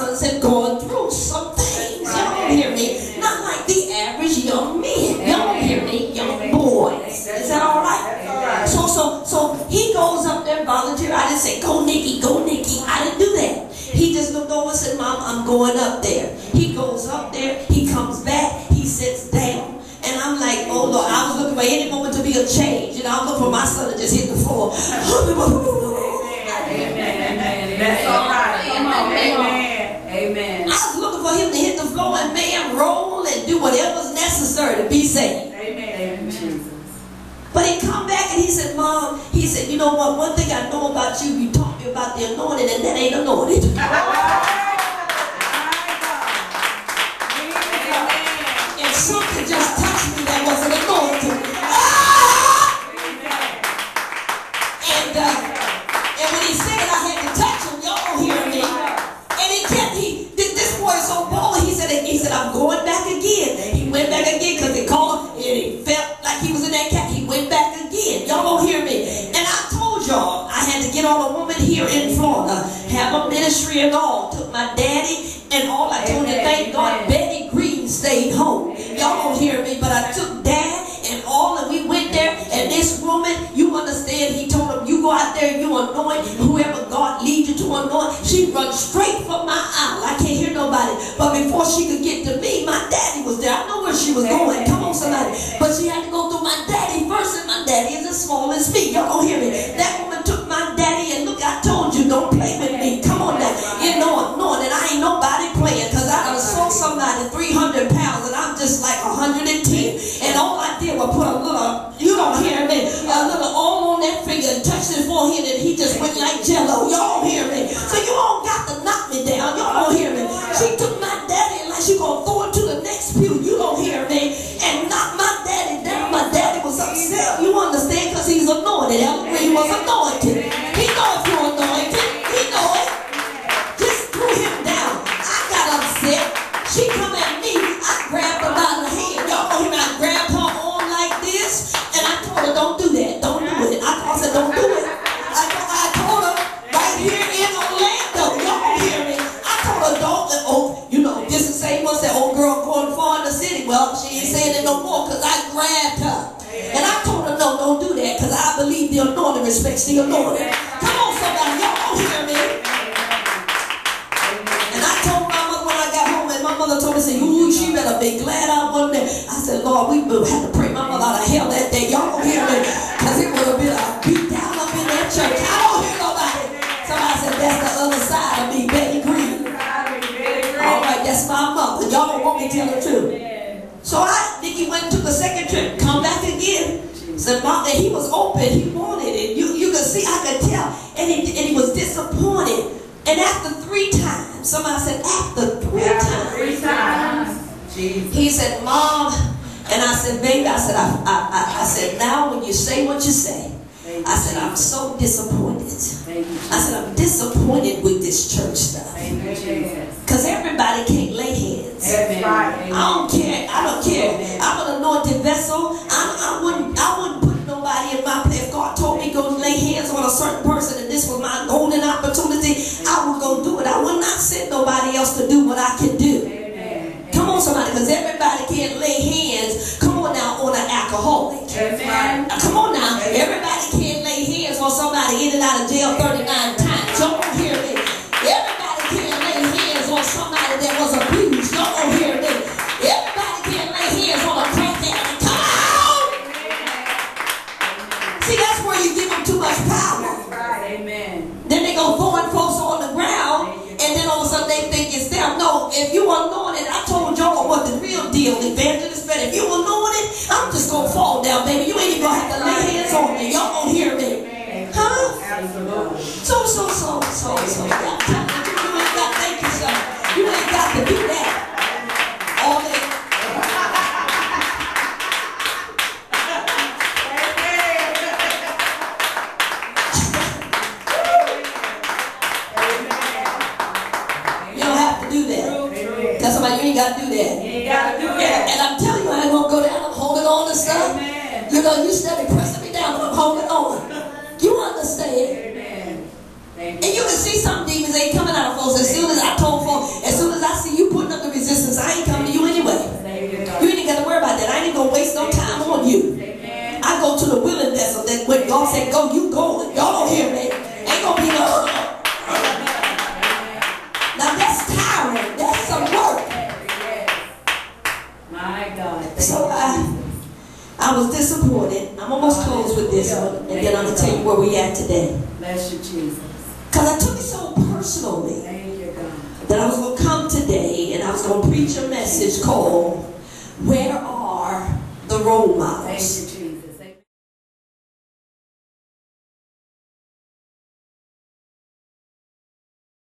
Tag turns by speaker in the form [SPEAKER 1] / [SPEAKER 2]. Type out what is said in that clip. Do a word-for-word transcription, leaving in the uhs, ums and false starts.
[SPEAKER 1] sons have gone through some things. Y'all don't hear me? Not like the average young men. Y'all don't hear me? Young boys. Is that all right? So, so, so he goes up there and volunteer. I didn't say, go Nikki, go Nikki. I didn't do that. He just looked over and said, Mom, I'm going up there. He goes up there. He comes back. He sits down. And I'm like, oh Lord, I was looking for any moment to be a change. You know, I'm looking for my son to just hit the floor.
[SPEAKER 2] Amen. That's all right. Come on. Amen. Amen.
[SPEAKER 1] I was looking for him to hit the floor and man roll and do whatever's necessary to be saved.
[SPEAKER 2] Amen. Jesus.
[SPEAKER 1] But he come back and he said, Mom, he said, you know what, one thing I know about you, you taught me about the anointing, and that ain't anointed. And something just touched me that wasn't anointed. Ah! And, uh, and when he said I had to touch him, y'all don't hear me. And he kept, he, this boy is so bold, he said, he said, I'm going back again. He went back again because they called him, and he felt like he was in that cat. He went back again. Y'all don't hear me. And I told y'all I had to get on a woman here in Florida, have a ministry and all. Took my daddy and all. I told you, thank God Betty Green stayed home. Y'all don't hear me, but I took dad and all, and we went there. And this woman, you understand, he told him, you go out there, you anoint whoever God leads you to anoint. She runs straight for my aisle. I can't hear nobody. But before she could get to me, my daddy was there. I know where she was going. Come on, somebody. But she had to go through my daddy first, and my daddy is as small as me. Y'all don't hear me. That woman took my daddy, and look, I told you, don't play with me. Come on now. You know I'm knowing that I ain't nobody playing, because I done saw somebody three hundred pounds, and I'm just like one hundred ten. And all I did was put a little, you don't hear me, a little oil on that finger and touch his forehead, and he just went like jello. Y'all don't hear me. So you all got to knock me down. Y'all don't hear me. She took my daddy, and like she gonna throw it to the next pew. You don't hear me. And knocked my daddy down. My daddy was upset. You understand? Because he's anointed. He was anointed. He knows you're anointed. He knows it. Just threw him down. I got upset. She come at me. I grabbed her by the hand. Y'all know him. I grabbed her on like this. And I told her, don't do that. Don't do it. I, I said, don't do it. I, I told her right here in Orlando. Y'all hear me. I told her, don't. Oh, you know, this is the same one said, old girl going far in the city. Well, she ain't saying it no more because I grabbed her. And I told her, no, don't do that, because I believe the anointing respects the anointing. Come on, somebody. Y'all don't hear me. And I told my mother when I got home, and my mother told me, say, ooh, she better be glad I wasn't there. I said, Lord, we had to pray my mother out of hell that day. Y'all don't hear me, because it would have been a beat down up in that church. I don't hear nobody. Somebody said, that's the other side of me, Betty Green. All right, that's my mother. Y'all don't want me to tell the truth. So I, Nikki went and took a second trip, come back again. Said, Mom, and he was open, he wanted it. You, you could see, I could tell. And he, and he was disappointed. And after three times, somebody said, after three after times. Three times. Jesus. He said, Mom, and I said, baby, I said, I, I, I, I said, now when you say what you say, I said, I'm so disappointed. I said, I'm disappointed with this church stuff. Because everybody can't lay hands. I don't care. I don't care. I'm an anointed vessel. I, I wouldn't I wouldn't put nobody in my place. If God told me go lay hands on a certain person and this was my golden opportunity, I would go do it. I would not send nobody else to do what I can do. Come on, somebody, because everybody can't lay hands. Come on now, on an alcoholic. Amen. Now, come on now, everybody can't lay hands on somebody in and out of jail thirty-nine times. Y'all don't hear me. Everybody can't lay hands on somebody that was abused. Y'all don't hear me. Everybody can't lay hands on a crack addict. Come on. See, that's where you give them too much power. Amen. Then they go throwing folks on the ground. And then all of a sudden they think it's them. No, if you anointed, I told y'all what the real deal, evangelist, but if you anointed, I'm just going to fall down, baby. You ain't even going to have to lay hands on me. Y'all don't hear me. Huh? So, so, so, so, so. You ain't got, thank you, sir. You ain't got to do that. All day. Tell somebody you ain't got to do that. You ain't got to do that. And I'm telling you, I ain't going to go down. I'm holding on to stuff. Amen. You know,
[SPEAKER 2] My God. Thank
[SPEAKER 1] So
[SPEAKER 2] you,
[SPEAKER 1] I,
[SPEAKER 2] Jesus.
[SPEAKER 1] I was disappointed. I'm almost closed with this one, and then I'm going to tell you where we at today.
[SPEAKER 2] Bless you, Jesus.
[SPEAKER 1] Because I took it so personally
[SPEAKER 2] Thank you, God.
[SPEAKER 1] that I was going to come today and I was going to preach a message called, Where Are the Role
[SPEAKER 2] Thank
[SPEAKER 1] Models?
[SPEAKER 2] you, Jesus.